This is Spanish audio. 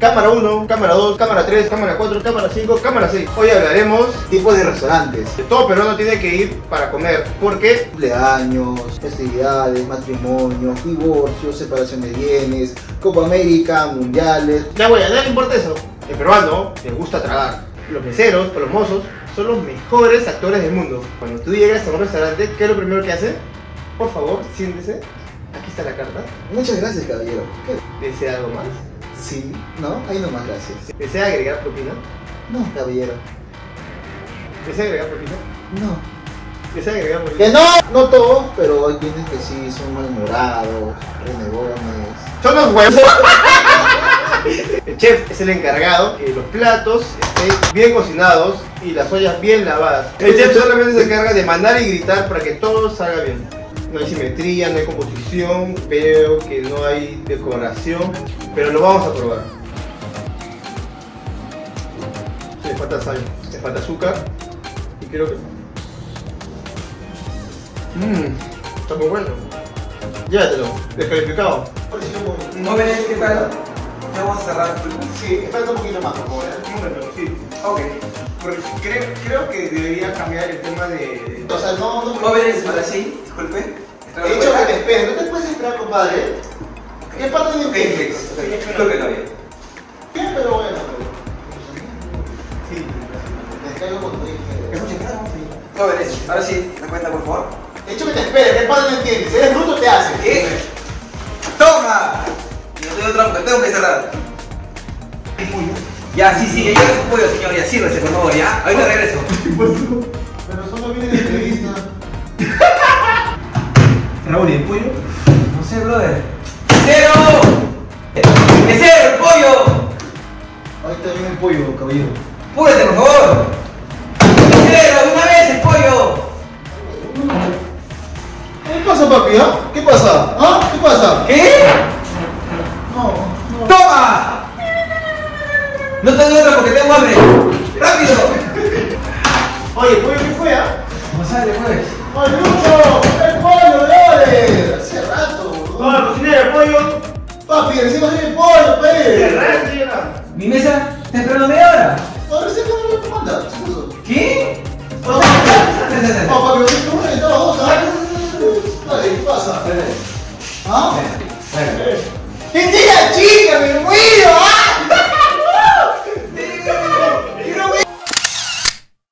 cámara 1, cámara 2, cámara 3, cámara 4, cámara 5, cámara 6. Hoy hablaremos Tipos de restaurantes. de todo peruano tiene que ir para comer. Porque Cumpleaños, festividades, matrimonios, divorcios, separación de bienes, Copa América, mundiales. ya güey, a nadie le importa eso. El peruano le gusta tragar. Los meseros o los mozos son los mejores actores del mundo. Cuando tú llegas a un restaurante, ¿qué es lo primero que hacen? Por favor, siéntese. Aquí está la carta. Muchas gracias, caballero. ¿Qué? ¿Desea algo más? Sí, no, ahí nomás, gracias. ¿Desea agregar propina? No, caballero. ¿Desea agregar propina? No. ¿Desea agregar propina? Que no, no todos, pero hay quienes que sí son malhumorados, renegones. ¡Son los huevos! El chef es el encargado que los platos estén bien cocinados y las ollas bien lavadas. El chef solamente se encarga de mandar y gritar para que todo salga bien. No hay simetría, no hay composición, veo que no hay decoración, pero lo vamos a probar. Le falta sal, le falta azúcar y creo que... está muy bueno. Llévatelo, descalificado. Jóvenes, ¿qué tal? Ya vamos a cerrar. Sí, falta un poquito más, por favor. Sí. Ok, porque creo que debería cambiar el tema de... O sea, no. Jóvenes, ahora sí, disculpe. He dicho que te esperes, no te puedes esperar, compadre. ¿Qué parte de Disculpe, creo que no había. ¿Qué? Pero bueno. Sí. Me caigo con tu hija. Jóvenes, ahora sí, la cuenta, por favor. He dicho que te esperes, ¿qué parte no entiendes? Si eres bruto, te haces. ¿Qué? ¡Toma! No tengo trampa, tengo que cerrar. Ya, sí, ya llega su pollo, señor, ya sírvese, por favor, ya. Ahorita regreso. Pero solo viene de entrevista. Raúl, ¿y el pollo? No sé, brother. ¡Mesero! ¡Mesero, el pollo! Ahorita viene el pollo, caballero. ¡Púrate, por favor! ¡Mesero, de una vez el pollo! ¿Qué pasa, papi? ¿Ah? ¿Qué pasa? ¿Ah? ¿Qué pasa? ¿Qué? No. ¡Toma! No te doy otra porque tengo hambre. ¡Rápido! Oye, ¿pollo qué fue, ah? ¿Cómo sale, pues? ¡Ay, Lucho! ¡El pollo, dale! Hace rato. Vamos a cocinar el pollo. Papi, recién vas a